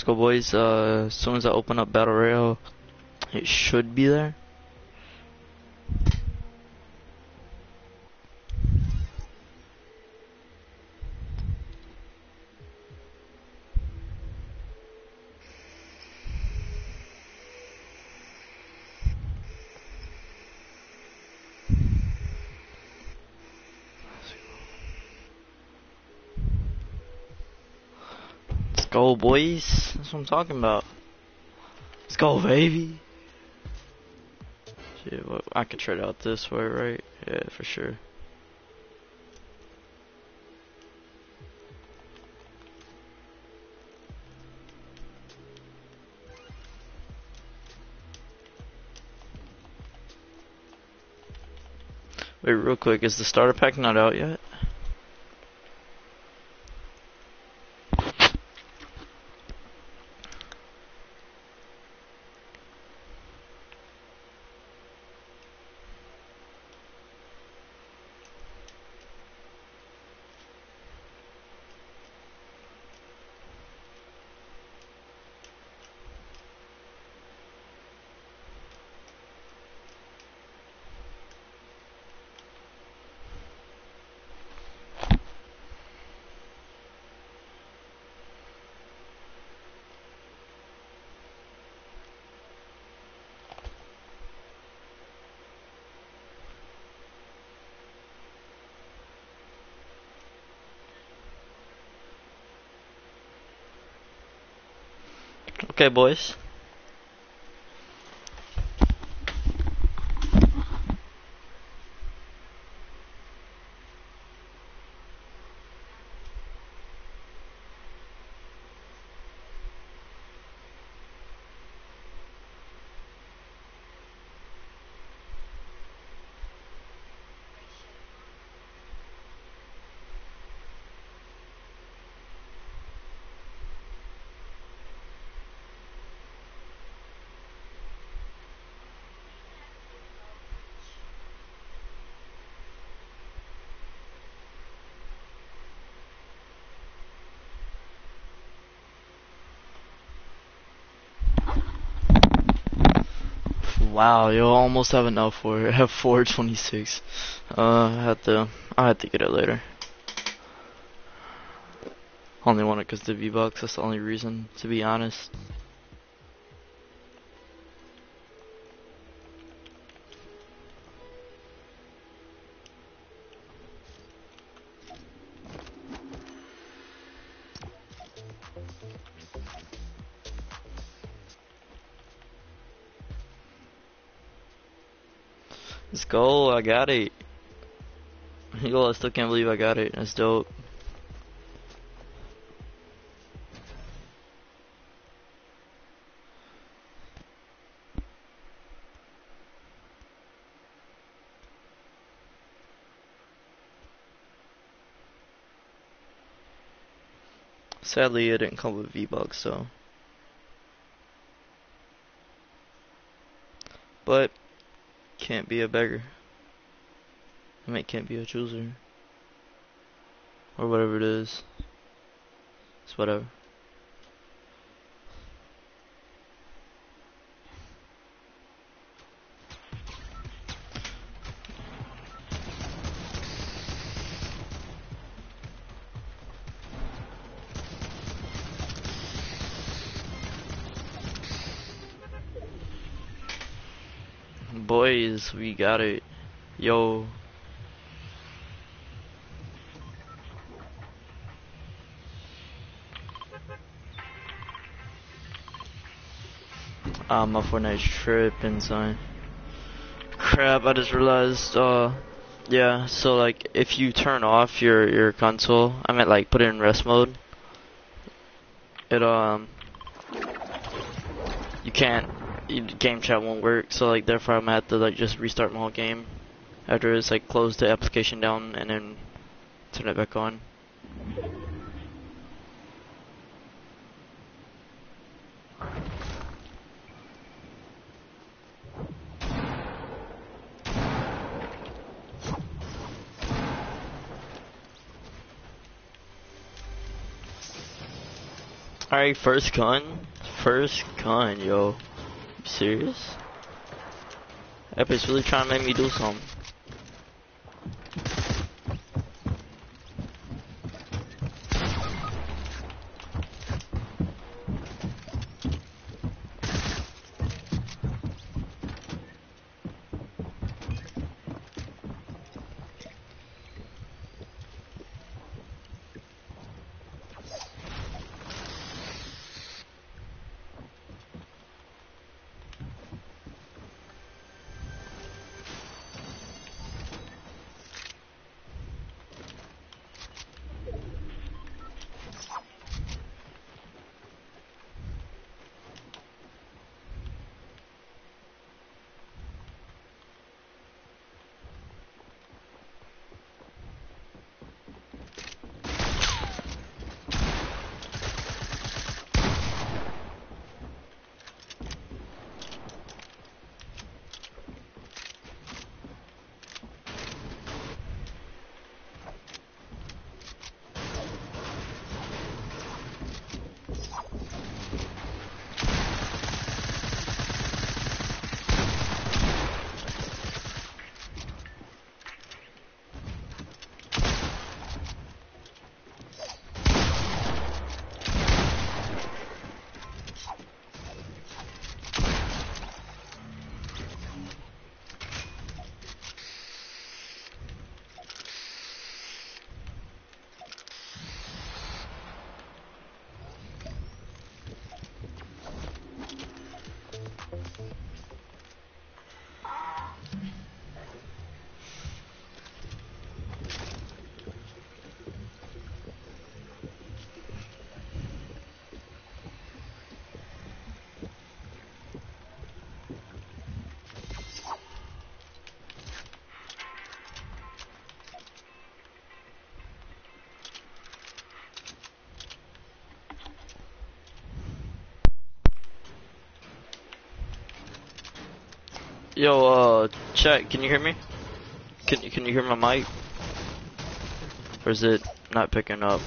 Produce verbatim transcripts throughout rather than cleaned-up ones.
Let's go, boys. Uh, as soon as I open up Battle Royale, it should be there. Let's go, boys. That's what I'm talking about. Let's go, baby. Shit, well, I could trade out this way, right? Yeah, for sure. Wait, real quick, is the starter pack not out yet? Okay, boys. Wow, you almost have enough for it. I have four twenty-six. Uh, I had to, I had to get it later. Only want it because the V-Bucks, that's the only reason, to be honest. Let's go, I got it. Yo, I still can't believe I got it. That's dope. Sadly, it didn't come with V-Bucks, so. But, can't be a beggar. I mean, can't be a chooser. Or whatever it is. It's whatever. Boys, we got it. Yo. Ah, my Fortnite tripping, son. Crap, I just realized, uh, yeah, so like, if you turn off your, your console, I meant like, put it in rest mode, it, um, you can't, you, game chat won't work, so like, therefore I'm gonna have to like, just restart my whole game, after it's like, close the application down, and then turn it back on. Alright, first gun. First gun, yo. You serious? Epic's really trying to make me do something. Yo, uh, chat, can you hear me? Can, can you hear my mic? Or is it not picking up?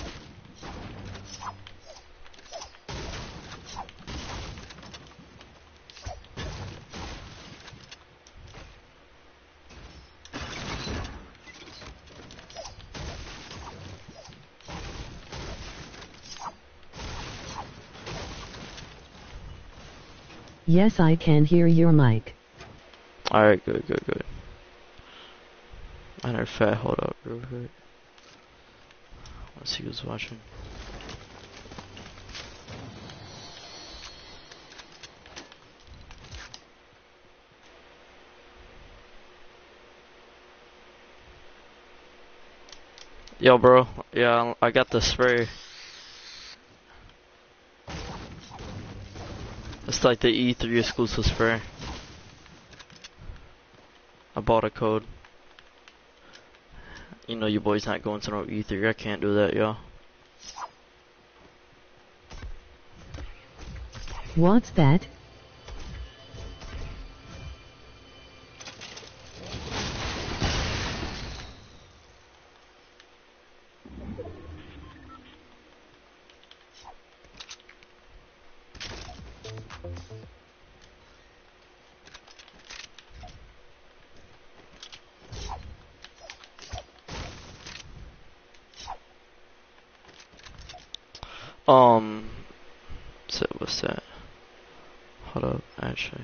Yes, I can hear your mic. Alright, good, good, good. I heard fat, hold up real quick. Let's see who's watching. Yo, bro. Yeah, I got the spray. It's like the E three exclusive spray. I bought a code. You know your boy's not going to no E three. I can't do that, yo. What's that? Um, so what's that? Hold up, actually.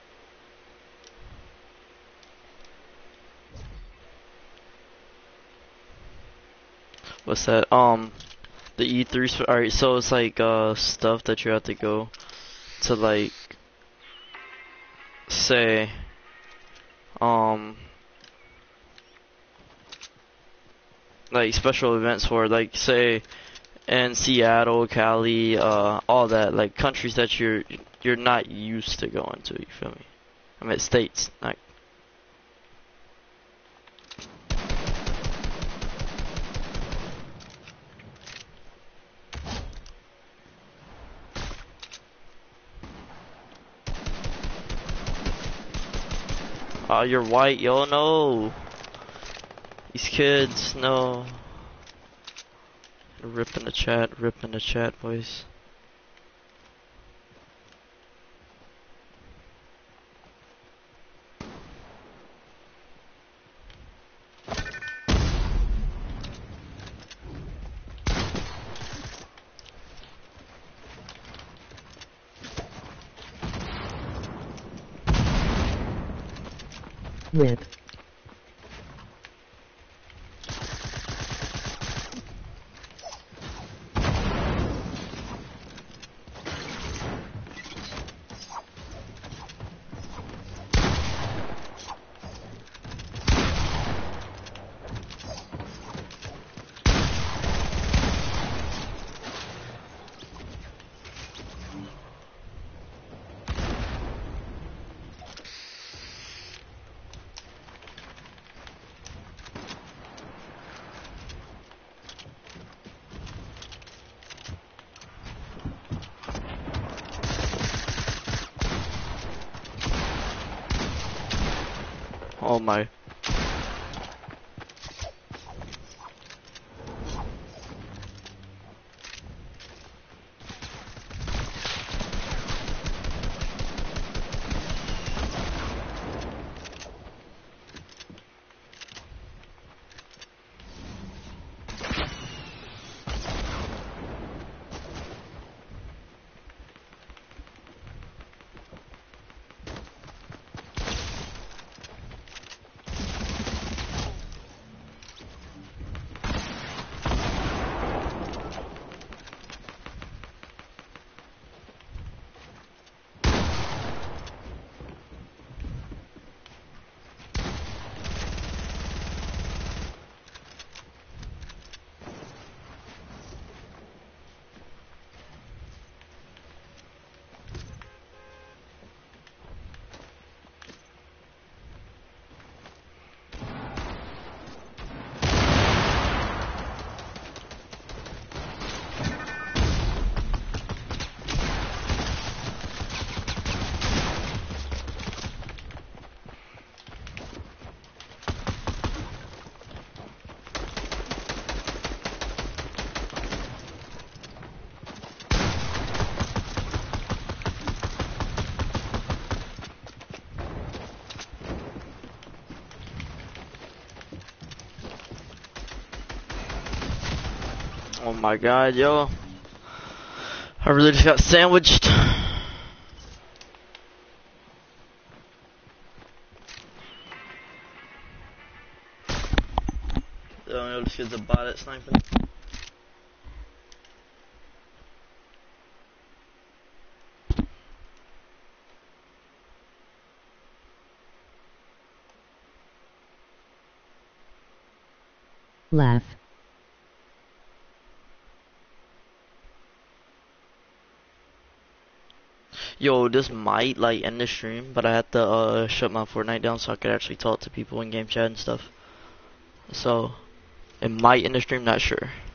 What's that? Um, the E three. Alright, so it's like uh stuff that you have to go to, like, say, um, like special events for, like, say, in Seattle, Cali, uh, all that, like countries that you're you're not used to going to. You feel me? I mean states, like. Oh, you're white, yo, no. These kids, no. Rip in the chat, rip in the chat, boys. Rip. Oh my. Oh my god, yo. I really just got sandwiched. Yo, this kid's a bot at sniping. Laugh. Yo, this might like end the stream, but I had to uh shut my Fortnite down so I could actually talk to people in game chat and stuff. So it might end the stream, not sure.